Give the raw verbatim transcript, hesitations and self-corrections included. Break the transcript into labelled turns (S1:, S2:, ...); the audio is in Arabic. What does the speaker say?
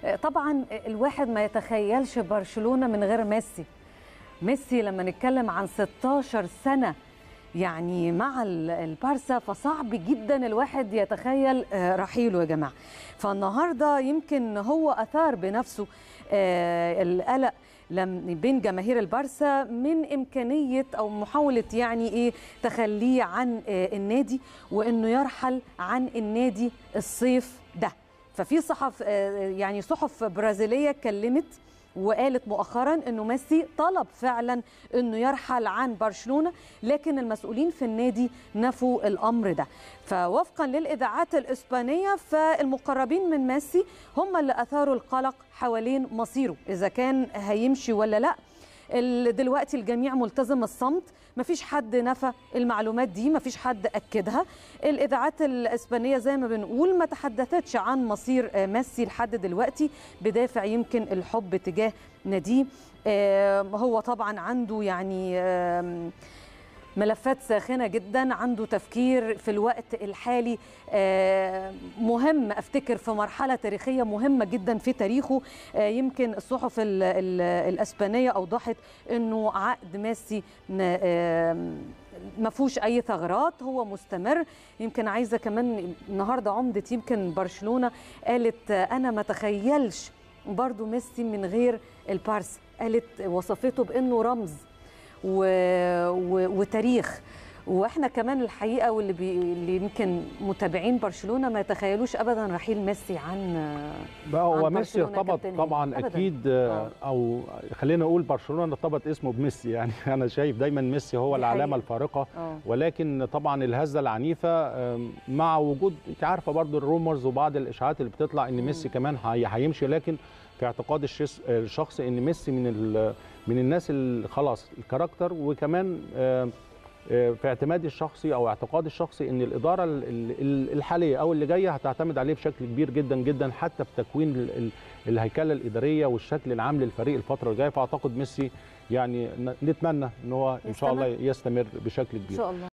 S1: طبعا الواحد ما يتخيلش برشلونة من غير ميسي. ميسي لما نتكلم عن ستاشر سنة يعني مع البارسا، فصعب جدا الواحد يتخيل رحيله يا جماعة. فالنهاردة يمكن هو أثار بنفسه القلق بين جماهير البارسا من إمكانية أو محاولة يعني إيه تخليه عن النادي، وإنه يرحل عن النادي الصيف ده. ففي صحف يعني صحف برازيلية اتكلمت وقالت مؤخرا انه ميسي طلب فعلا انه يرحل عن برشلونة، لكن المسؤولين في النادي نفوا الامر ده. فوفقا للاذاعات الاسبانية فالمقربين من ميسي هم اللي اثاروا القلق حوالين مصيره، اذا كان هيمشي ولا لا. دلوقتي الجميع ملتزم الصمت، مفيش حد نفى المعلومات دي، مفيش حد أكدها. الإذاعات الإسبانية زي ما بنقول ما تحدثتش عن مصير ميسي لحد دلوقتي، بدافع يمكن الحب تجاه ناديه. هو طبعا عنده يعني ملفات ساخنة جدا، عنده تفكير في الوقت الحالي مهم، افتكر في مرحلة تاريخية مهمة جدا في تاريخه. يمكن الصحف الاسبانية اوضحت انه عقد ميسي ما فيهوش اي ثغرات، هو مستمر. يمكن عايزة كمان النهاردة عمدة يمكن برشلونة قالت انا ما تخيلش برضو ميسي من غير البارسا، قالت وصفته بانه رمز و... و... وتاريخ. واحنا كمان الحقيقه واللي بي... اللي يمكن متابعين برشلونه ما يتخيلوش ابدا رحيل ميسي عن
S2: بقى هو ميسي ارتبط طبعا أبداً. اكيد أوه. او خلينا نقول برشلونه ارتبط اسمه بميسي، يعني انا شايف دايما ميسي هو العلامه الفارقه. أوه. ولكن طبعا الهزه العنيفه مع وجود انت عارفه برضو الرومرز وبعض الاشاعات اللي بتطلع ان ميسي كمان هيمشي، لكن في اعتقاد الشخصي ان ميسي من من الناس اللي خلاص الكاركتر، وكمان في اعتمادي الشخصي او اعتقادي الشخصي ان الاداره الحاليه او اللي جايه هتعتمد عليه بشكل كبير جدا جدا، حتى في تكوين الهيكله الاداريه والشكل العام للفريق الفتره الجايه. فاعتقد ميسي يعني نتمنى ان هو ان شاء الله يستمر بشكل كبير.
S1: إن شاء الله.